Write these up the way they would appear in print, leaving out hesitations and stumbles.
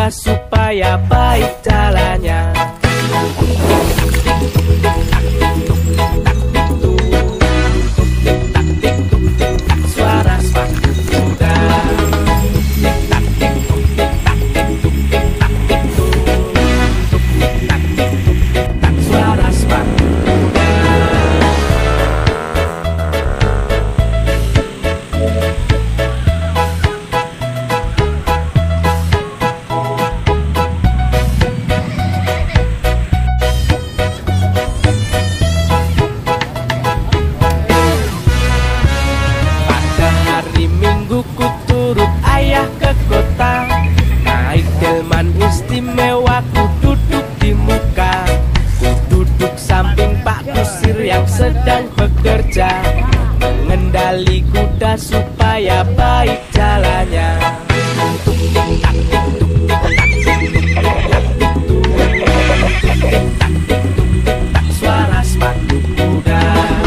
kuda supaya baik jalannya. Suara sepatu kuda. Suara sepatu kuda. Ku turut ayah ke kota, naik delman istimewa, ku duduk di muka. Ku duduk samping Pak Kusir yang sedang bekerja, mengendali kuda supaya baik jalannya. Suara sepatu kuda.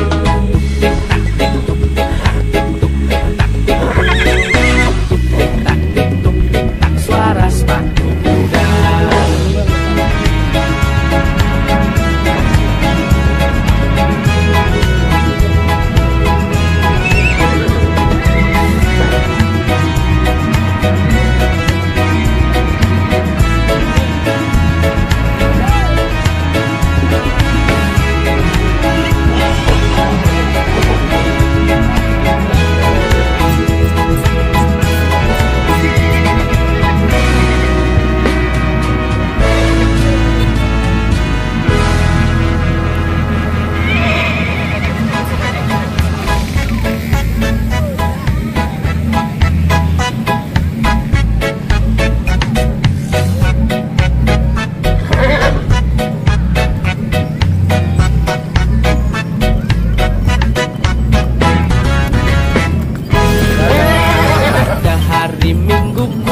Suara sepatu kuda. Hari Minggu